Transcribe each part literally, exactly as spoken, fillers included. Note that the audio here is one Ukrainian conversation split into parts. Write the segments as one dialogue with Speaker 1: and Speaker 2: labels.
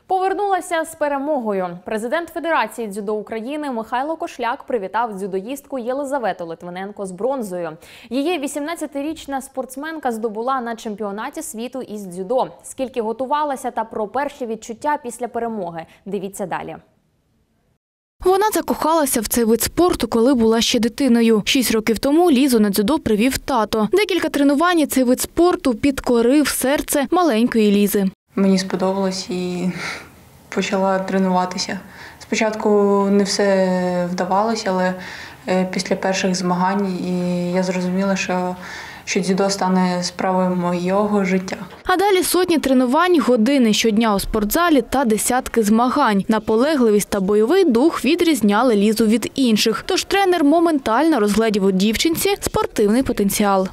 Speaker 1: Повернулася з перемогою. Президент Федерації дзюдо України Михайло Кошляк привітав дзюдоїстку Єлизавету Литвиненко з бронзою. Її вісімнадцятирічна спортсменка здобула на чемпіонаті світу із дзюдо. Скільки готувалася та про перші відчуття після перемоги – дивіться далі.
Speaker 2: Вона закохалася в цей вид спорту, коли була ще дитиною. Шість років тому Лізу на дзюдо привів тато. Декілька тренувань і цей вид спорту підкорив серце маленької Лізи.
Speaker 3: Мені сподобалось і почала тренуватися. Спочатку не все вдавалося, але після перших змагань я зрозуміла, що, що дзюдо стане справою моєго життя.
Speaker 2: А далі сотні тренувань, години щодня у спортзалі та десятки змагань. Наполегливість та бойовий дух відрізняли Лізу від інших. Тож тренер моментально розгледів у дівчинці спортивний потенціал.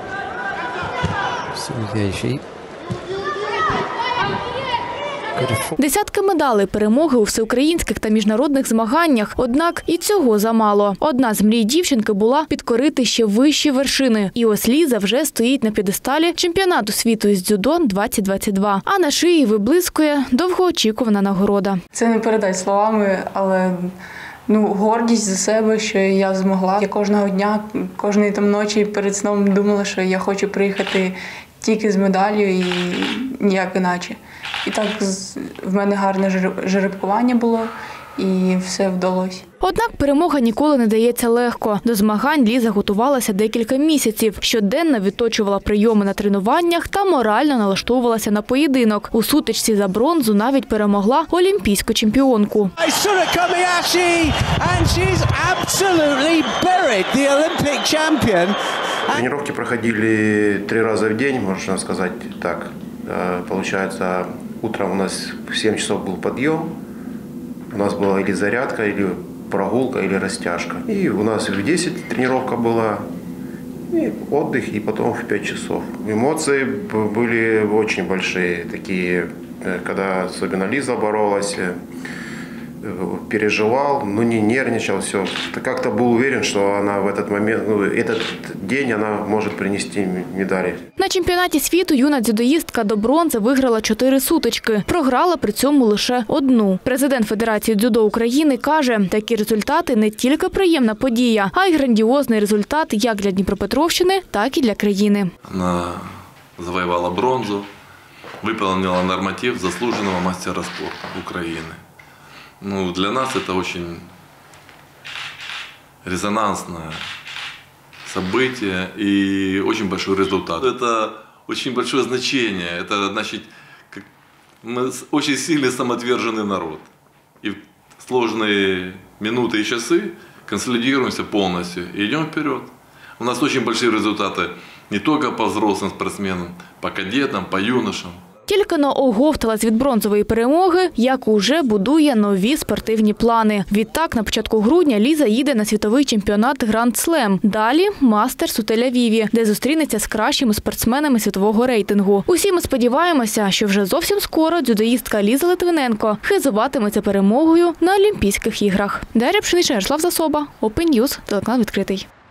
Speaker 2: Десятки медалей, перемоги у всеукраїнських та міжнародних змаганнях. Однак і цього замало. Одна з мрій дівчинки була підкорити ще вищі вершини. І ось Ліза вже стоїть на п'єдесталі чемпіонату світу із дзюдо двадцять двадцять два. А на шиї виблискує довгоочікувана нагорода.
Speaker 3: Це не передать словами, але ну, гордість за себе, що я змогла. Я кожного дня, кожної там ночі перед сном думала, що я хочу приїхати тільки з медаллю і ніяк іначе. І так в мене гарне жеребкування було, і все вдалося.
Speaker 2: Однак перемога ніколи не дається легко. До змагань Ліза готувалася декілька місяців. Щоденно відточувала прийоми на тренуваннях та морально налаштовувалася на поєдинок. У сутичці за бронзу навіть перемогла олімпійську чемпіонку.
Speaker 4: Тренировки проходили три раза в день, можно сказать так. Получается, утром у нас в семь часов был подъем, у нас была или зарядка, или прогулка, или растяжка. И у нас в десять тренировка была, и отдых, и потом в пять часов. Эмоции были очень большие, такие, когда особенно Лиза боролась, переживал, но не нервничал, все. Как-то был уверен, что она в этот момент, ну, этот день она может принести медалі.
Speaker 2: На чемпіонаті світу юна дзюдоїстка до бронзи виграла чотири сутички. Програла при цьому лише одну. Президент Федерації дзюдо України каже, такі результати не тільки приємна подія, а й грандіозний результат як для Дніпропетровщини, так і для країни.
Speaker 5: Вона завоювала бронзу, виконала норматив заслуженого майстра спорту України. Ну, для нас это очень резонансное событие и очень большой результат. Это очень большое значение. Это значит, как мы очень сильный самоотверженный народ. И в сложные минуты и часы консолидируемся полностью и идем вперед. У нас очень большие результаты не только по взрослым спортсменам, по кадетам, по юношам.
Speaker 2: Тільки но оговталась від бронзової перемоги, як уже будує нові спортивні плани. Відтак, на початку грудня Ліза їде на світовий чемпіонат Гранд Слем. Далі – Мастерс у Тель-Авіві, де зустрінеться з кращими спортсменами світового рейтингу. Усі ми сподіваємося, що вже зовсім скоро дзюдоїстка Ліза Литвиненко хизуватиметься перемогою на Олімпійських іграх. Дар'я Пшенична, Ярослав Засоба, Open News, телеканал «Відкритий».